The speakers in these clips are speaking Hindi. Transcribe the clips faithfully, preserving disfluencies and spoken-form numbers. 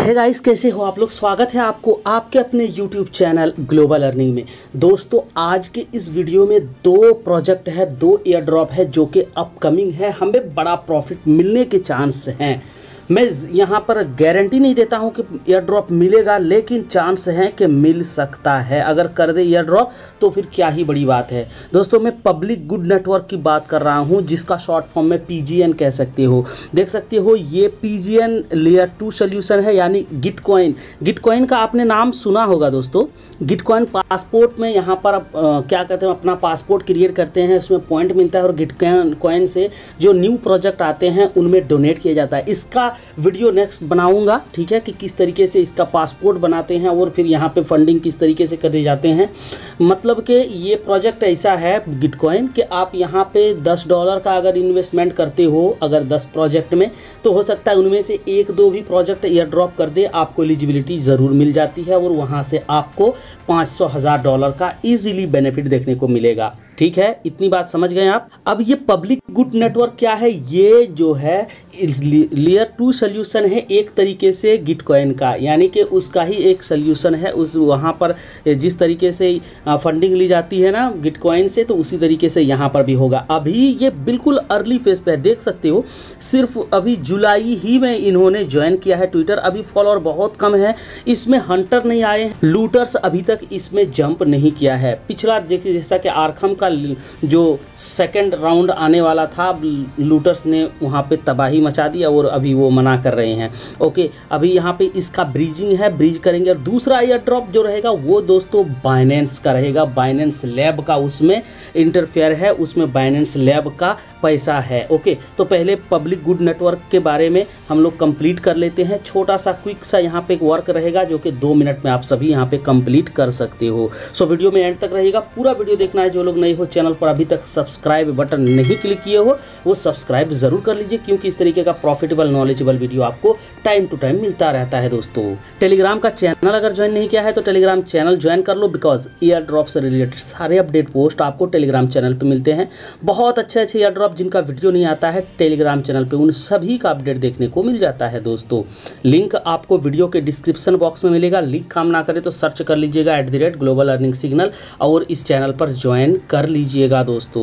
हे गाइस, कैसे हो आप लोग। स्वागत है आपको आपके अपने यूट्यूब चैनल ग्लोबल अर्निंग में। दोस्तों, आज के इस वीडियो में दो प्रोजेक्ट है, दो एयर ड्रॉप है जो कि अपकमिंग है, हमें बड़ा प्रॉफिट मिलने के चांस हैं। मैं यहाँ पर गारंटी नहीं देता हूँ कि एयर ड्रॉप मिलेगा, लेकिन चांस है कि मिल सकता है। अगर कर दे एयर ड्रॉप तो फिर क्या ही बड़ी बात है। दोस्तों, मैं पब्लिक गुड नेटवर्क की बात कर रहा हूँ, जिसका शॉर्ट फॉर्म में पीजीएन कह सकते हो। देख सकते हो ये पीजीएन लेयर टू सोल्यूशन है, यानी गिटकॉइन। गिटकॉइन का आपने नाम सुना होगा दोस्तों। गिटकॉइन पासपोर्ट में यहाँ पर आप, आ, क्या कहते हैं, अपना पासपोर्ट क्रिएट करते हैं, उसमें पॉइंट मिलता है और गिटकॉइन कॉइन से जो न्यू प्रोजेक्ट आते हैं उनमें डोनेट किया जाता है। इसका वीडियो नेक्स्ट बनाऊंगा, ठीक है, कि किस तरीके से इसका पासपोर्ट बनाते हैं और फिर यहाँ पे फंडिंग किस तरीके से करे जाते हैं। मतलब कि ये प्रोजेक्ट ऐसा है गिटकॉइन कि आप यहाँ पे दस डॉलर का अगर इन्वेस्टमेंट करते हो, अगर दस प्रोजेक्ट में, तो हो सकता है उनमें से एक दो भी प्रोजेक्ट एयर ड्रॉप कर दे, आपको एलिजिबिलिटी ज़रूर मिल जाती है और वहाँ से आपको पाँच सौ हज़ार डॉलर का ईजिली बेनिफिट देखने को मिलेगा। ठीक है, इतनी बात समझ गए आप। अब ये पब्लिक गुड नेटवर्क क्या है? ये जो है लेयर टू सोल्यूशन है एक तरीके से गिटकॉइन का, यानी कि उसका ही एक सोल्यूशन है। उस वहाँ पर जिस तरीके से फंडिंग ली जाती है ना गिटकॉइन से, तो उसी तरीके से यहाँ पर भी होगा। अभी ये बिल्कुल अर्ली फेज पे है, देख सकते हो। सिर्फ अभी जुलाई ही में इन्होंने ज्वाइन किया है ट्विटर। अभी फॉलोअर बहुत कम है, इसमें हंटर नहीं आए, लूटर्स अभी तक इसमें जंप नहीं किया है। पिछला देखिए, जैसा कि आर्खम का जो सेकंड राउंड आने वाला था, लूटर्स ने वहाँ पे तबाही मचा दी और अभी वो मना कर रहे हैं। ओके, अभी यहाँ पे इसका ब्रीजिंग है, ब्रीज करेंगे। और दूसरा एयर ड्रॉप जो रहेगा वो दोस्तों बाइनेंस का रहेगा, बाइनेंस लैब का उसमें इंटरफेयर है, उसमें बाइनेंस लैब का पैसा है। ओके, तो पहले पब्लिक गुड नेटवर्क के बारे में हम लोग कंप्लीट कर लेते हैं। छोटा सा क्विक सा यहाँ पे एक वर्क रहेगा जो कि दो मिनट में आप सभी यहाँ पे कंप्लीट कर सकते हो। सो वीडियो में एंड तक रहेगा, पूरा वीडियो देखना है। जो लोग नए हो चैनल पर अभी तक सब्सक्राइब बटन नहीं क्लिक किए हो, वो सब्सक्राइब जरूर कर लीजिए, क्योंकि इस तरीके का प्रॉफिटेबल नॉलेजेबल वीडियो आपको टाइम टू टाइम मिलता रहता है। दोस्तों, टेलीग्राम का चैनल अगर ज्वाइन नहीं किया है तो टेलीग्राम चैनल ज्वाइन कर लो, बिकॉज एयर ड्रॉप से रिलेटेड सारे अपडेट पोस्ट आपको टेलीग्राम चैनल पे मिलते हैं। बहुत अच्छे अच्छे एयर ड्रॉप जिनका वीडियो नहीं आता है टेलीग्राम चैनल पे, उन सभी का अपडेट देखने को मिल जाता है। दोस्तों, लिंक आपको वीडियो के डिस्क्रिप्शन बॉक्स में मिलेगा। लिंक काम ना करे तो सर्च कर लीजिएगा at the rate global earning signal और इस चैनल पर ज्वाइन कर लीजिएगा। दोस्तों,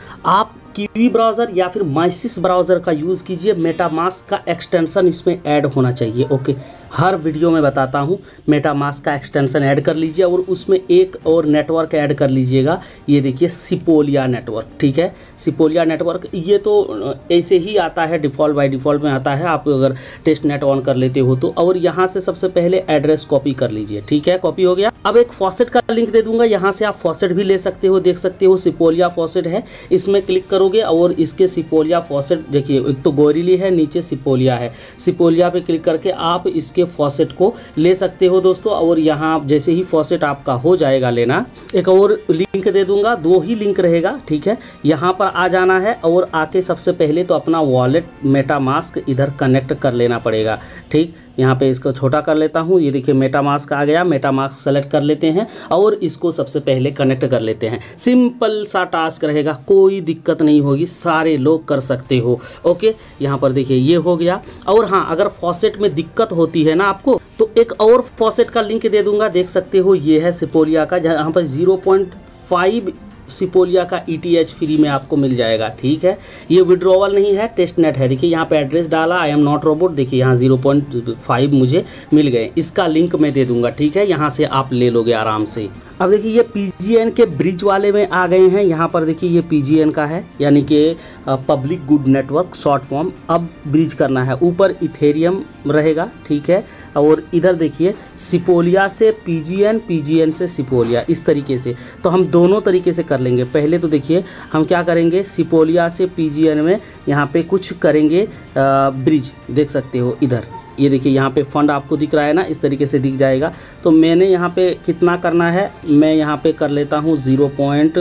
आप कीवी ब्राउज़र या फिर माइसिस ब्राउज़र का यूज़ कीजिए, मेटामास्क का एक्सटेंशन इसमें ऐड होना चाहिए। ओके, हर वीडियो में बताता हूँ, मेटामास्क का एक्सटेंशन ऐड कर लीजिए और उसमें एक और नेटवर्क ऐड कर लीजिएगा। ये देखिए सिपोलिया नेटवर्क, ठीक है, सिपोलिया नेटवर्क। ये तो ऐसे ही आता है, डिफ़ॉल्ट बाय डिफ़ॉल्ट में आता है, आप अगर टेस्ट नेट ऑन कर लेते हो तो। और यहाँ से सबसे पहले एड्रेस कॉपी कर लीजिए, ठीक है, कॉपी हो गया। अब एक फॉसेट का लिंक दे दूंगा, यहाँ से आप फॉसेट भी ले सकते हो। देख सकते हो सिपोलिया फॉसेट है, इसमें क्लिक करोगे और इसके सिपोलिया फॉसेट देखिए, एक तो गोरिली है, नीचे सिपोलिया है। सिपोलिया पे क्लिक करके आप इसके फॉसेट को ले सकते हो दोस्तों। और यहाँ जैसे ही फॉसेट आपका हो जाएगा लेना, एक और लिंक दे दूंगा, दो ही लिंक रहेगा, ठीक है। यहाँ पर आ जाना है और आके सबसे पहले तो अपना वॉलेट मेटामास्क इधर कनेक्ट कर लेना पड़ेगा, ठीक। यहाँ पे इसको छोटा कर लेता हूँ, ये देखिए मेटामास्क आ गया। मेटामास्क सेलेक्ट कर लेते हैं और इसको सबसे पहले कनेक्ट कर लेते हैं। सिंपल सा टास्क रहेगा, कोई दिक्कत नहीं होगी, सारे लोग कर सकते हो। ओके, यहाँ पर देखिए ये हो गया। और हाँ, अगर फॉसेट में दिक्कत होती है ना आपको, तो एक और फॉसेट का लिंक दे दूंगा, देख सकते हो ये है सिपोलिया का, जहाँ पर जीरो पॉइंट फाइव सिपोलिया का ई टी एच फ्री में आपको मिल जाएगा, ठीक है। ये विड्रॉवल नहीं है, टेस्ट नेट है। देखिए यहाँ पे एड्रेस डाला, आई एम नॉट रोबोट, देखिए यहाँ जीरो पॉइंट फाइव मुझे मिल गए। इसका लिंक मैं दे दूंगा, ठीक है, यहाँ से आप ले लोगे आराम से। अब देखिए ये पीजीएन के ब्रिज वाले में आ गए हैं। यहाँ पर देखिए ये पीजीएन का है, यानी कि public good network short form. अब ब्रिज करना है, ऊपर इथेरियम रहेगा, ठीक है। और इधर देखिए सिपोलिया से पीजीएन, पीजीएन से सिपोलिया, इस तरीके से। तो हम दोनों तरीके से कर लेंगे। पहले तो देखिए हम क्या करेंगे, सिपोलिया से पीजीएन में यहाँ पे कुछ करेंगे ब्रिज, देख सकते हो इधर। ये देखिए यहाँ पे फंड आपको दिख रहा है ना, इस तरीके से दिख जाएगा। तो मैंने यहाँ पे कितना करना है, मैं यहाँ पे कर लेता हूँ ज़ीरो पॉइंट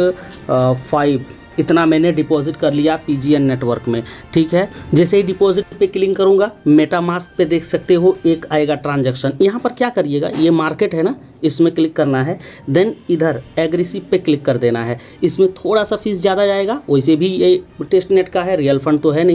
फाइव, इतना मैंने डिपॉजिट कर लिया पीजीएन नेटवर्क में, ठीक है। जैसे ही डिपॉजिट पे क्लिक करूँगा, मेटामास्क पे देख सकते हो एक आएगा ट्रांजैक्शन। यहाँ पर क्या करिएगा, ये मार्केट है ना, इसमें क्लिक करना है, देन इधर एग्रेसिव पे क्लिक कर देना है। इसमें थोड़ा सा फीस ज़्यादा जाएगा, वैसे भी ये टेस्ट नेट का है, रियल फंड तो है नहीं,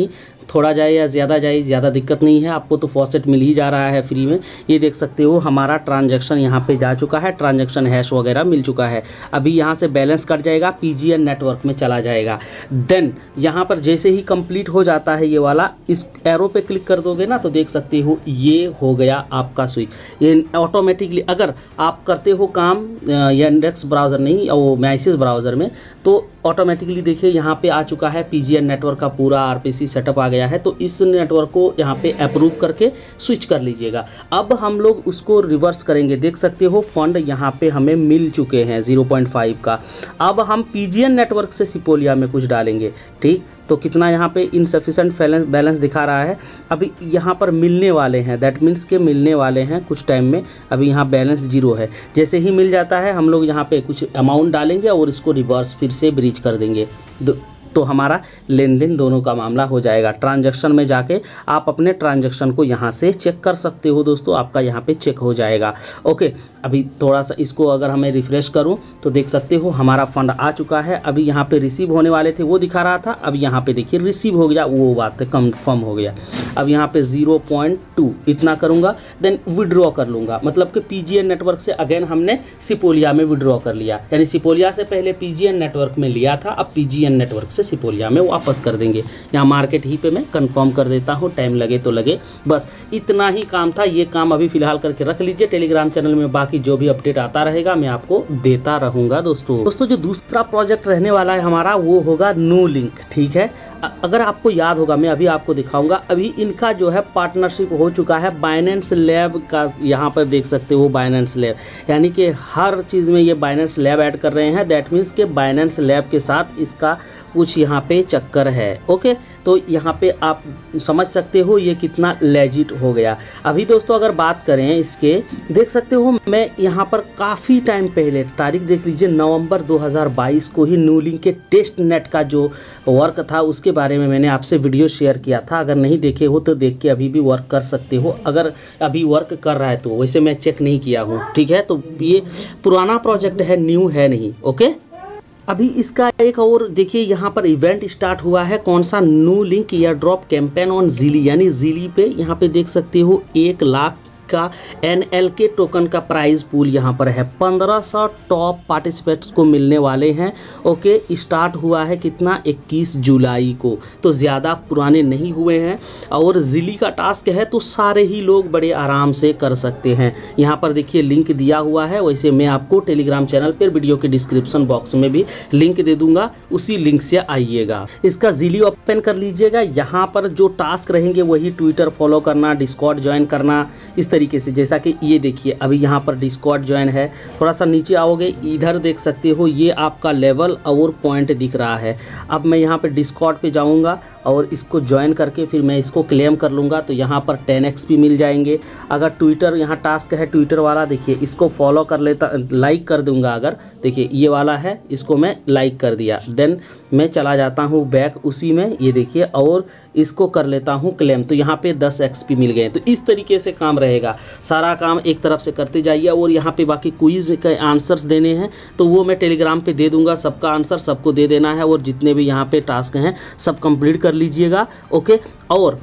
थोड़ा जाए या ज़्यादा जाए ज़्यादा दिक्कत नहीं है, आपको तो फॉसेट मिल ही जा रहा है फ्री में। ये देख सकते हो हमारा ट्रांजैक्शन यहाँ पे जा चुका है, ट्रांजैक्शन हैश वगैरह मिल चुका है। अभी यहाँ से बैलेंस कट जाएगा, पीजीएन नेटवर्क में चला जाएगा। देन यहाँ पर जैसे ही कंप्लीट हो जाता है ये वाला, इस एरो पे क्लिक कर दोगे ना तो देख सकते हो ये हो गया आपका स्विच। ये ऑटोमेटिकली अगर आप करते हो काम इंडेक्स ब्राउज़र नहीं वो मैसिस ब्राउज़र में, तो ऑटोमेटिकली देखिए यहाँ पे आ चुका है पीजीएन नेटवर्क का पूरा आरपीसी सेटअप आ गया है। तो इस नेटवर्क को यहाँ पे अप्रूव करके स्विच कर लीजिएगा। अब हम लोग उसको रिवर्स करेंगे, देख सकते हो फंड यहाँ पे हमें मिल चुके हैं ज़ीरो पॉइंट फाइव का। अब हम पीजीएन नेटवर्क से सिपोलिया में कुछ डालेंगे, ठीक। तो कितना यहाँ पे इनसफिशेंट बैलेंस बैलेंस दिखा रहा है, अभी यहाँ पर मिलने वाले हैं, दैट मीन्स के मिलने वाले हैं कुछ टाइम में। अभी यहाँ बैलेंस जीरो है, जैसे ही मिल जाता है हम लोग यहाँ पे कुछ अमाउंट डालेंगे और इसको रिवर्स फिर से ब्रीच कर देंगे, तो हमारा लेन देन दोनों का मामला हो जाएगा। ट्रांजैक्शन में जाके आप अपने ट्रांजैक्शन को यहाँ से चेक कर सकते हो दोस्तों, आपका यहाँ पे चेक हो जाएगा। ओके, अभी थोड़ा सा इसको अगर हमें रिफ़्रेश करूँ तो देख सकते हो हमारा फंड आ चुका है। अभी यहाँ पे रिसीव होने वाले थे वो दिखा रहा था, अब यहाँ पे देखिए रिसीव हो गया, वो बात कन्फर्म हो गया। अब यहाँ पे ज़ीरो पॉइंट टू इतना करूँगा, देन विड्रॉ कर लूँगा, मतलब कि पीजीएन नेटवर्क से अगेन हमने सिपोलिया में विड्रॉ कर लिया। यानी सिपोलिया से पहले पीजीएन नेटवर्क में लिया था, अब पीजीएन नेटवर्क से सिपोलिया में वापस कर देंगे। यहाँ मार्केट ही पे मैं कंफर्म कर देता हूँ, टाइम लगे तो लगे, बस इतना ही काम था। ये काम अभी फिलहाल करके रख लीजिए, टेलीग्राम चैनल में बाकी जो भी अपडेट आता रहेगा मैं आपको देता रहूँगा। दोस्तों दोस्तों जो दूसरा प्रोजेक्ट रहने वाला है हमारा वो होगा नो लिंक, ठीक है। अगर आपको याद होगा मैं अभी आपको दिखाऊंगा, अभी इनका जो है पार्टनरशिप हो चुका है बाइनेंस लैब का। यहाँ पर देख सकते हो बाइनेंस लैब, यानी कि हर चीज़ में ये बाइनेंस लैब ऐड कर रहे हैं। दैट मीन्स के बाइनेंस लैब के साथ इसका कुछ यहाँ पे चक्कर है। ओके, तो यहाँ पे आप समझ सकते हो ये कितना लेजिट हो गया। अभी दोस्तों अगर बात करें इसके, देख सकते हो मैं यहाँ पर काफ़ी टाइम पहले, तारीख देख लीजिए नवंबर दो हज़ार बाईस को ही नो लिंक के टेस्ट नेट का जो वर्क था उसके बारे में मैंने आपसे वीडियो शेयर किया था। अगर नहीं देखे हो तो देख के अभी भी वर्क कर सकते हो, अगर अभी वर्क कर रहा है तो। वैसे मैं चेक नहीं किया हूँ, ठीक है। तो ये पुराना प्रोजेक्ट है, न्यू है नहीं। ओके, अभी इसका एक और देखिए यहाँ पर इवेंट स्टार्ट हुआ है, कौन सा, no link airdrop campaign on Zealy, यानी ज़िली पे यहाँ पे देख सकते हो एक लाख का एनएलके टोकन का प्राइस पूल यहाँ पर है। पंद्रह सौ टॉप पार्टिसिपेंट्स को मिलने वाले हैं। ओके, स्टार्ट हुआ है कितना, इक्कीस जुलाई को, तो ज़्यादा पुराने नहीं हुए हैं। और ज़िली का टास्क है तो सारे ही लोग बड़े आराम से कर सकते हैं। यहाँ पर देखिए लिंक दिया हुआ है, वैसे मैं आपको टेलीग्राम चैनल पर वीडियो के डिस्क्रिप्शन बॉक्स में भी लिंक दे दूंगा, उसी लिंक से आइएगा। इसका ज़िली ओपन कर लीजिएगा। यहाँ पर जो टास्क रहेंगे वही ट्विटर फॉलो करना, डिस्कॉर्ड ज्वाइन करना, इस तरीके से। जैसा कि ये देखिए अभी यहाँ पर डिस्कॉर्ड ज्वाइन है, थोड़ा सा नीचे आओगे इधर देख सकते हो ये आपका लेवल और पॉइंट दिख रहा है। अब मैं यहाँ पे डिस्कॉर्ड पे जाऊँगा और इसको ज्वाइन करके फिर मैं इसको क्लेम कर लूँगा, तो यहाँ पर टेन एक्स पी मिल जाएंगे। अगर ट्विटर यहाँ टास्क है ट्विटर वाला, देखिए इसको फॉलो कर लेता, लाइक कर दूँगा। अगर देखिए ये वाला है, इसको मैं लाइक कर दिया, देन मैं चला जाता हूँ बैक उसी में, ये देखिए, और इसको कर लेता हूँ क्लेम, तो यहाँ पे दस एक्स पी मिल गए। तो इस तरीके से काम रहेगा, सारा काम एक तरफ से करते जाइए। और यहाँ पे बाकी क्विज के आंसर्स देने हैं तो वो मैं टेलीग्राम पे दे दूंगा, सबका आंसर सबको दे देना है। और जितने भी यहाँ पे टास्क हैं सब कंप्लीट कर लीजिएगा। ओके, और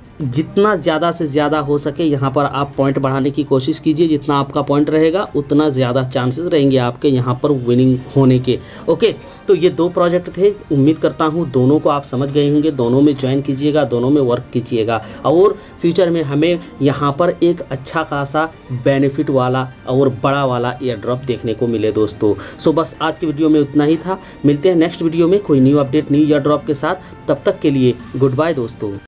जितना ज़्यादा से ज़्यादा हो सके यहाँ पर आप पॉइंट बढ़ाने की कोशिश कीजिए। जितना आपका पॉइंट रहेगा उतना ज़्यादा चांसेस रहेंगे आपके यहाँ पर विनिंग होने के। ओके, तो ये दो प्रोजेक्ट थे, उम्मीद करता हूँ दोनों को आप समझ गए होंगे। दोनों में ज्वाइन कीजिएगा, दोनों में वर्क कीजिएगा, और फ्यूचर में हमें यहाँ पर एक अच्छा खासा बेनिफिट वाला और बड़ा वाला एयर ड्रॉप देखने को मिले दोस्तों। सो बस आज की वीडियो में उतना ही था। मिलते हैं नेक्स्ट वीडियो में कोई new update, new airdrop के साथ। तब तक के लिए गुड बाय दोस्तों।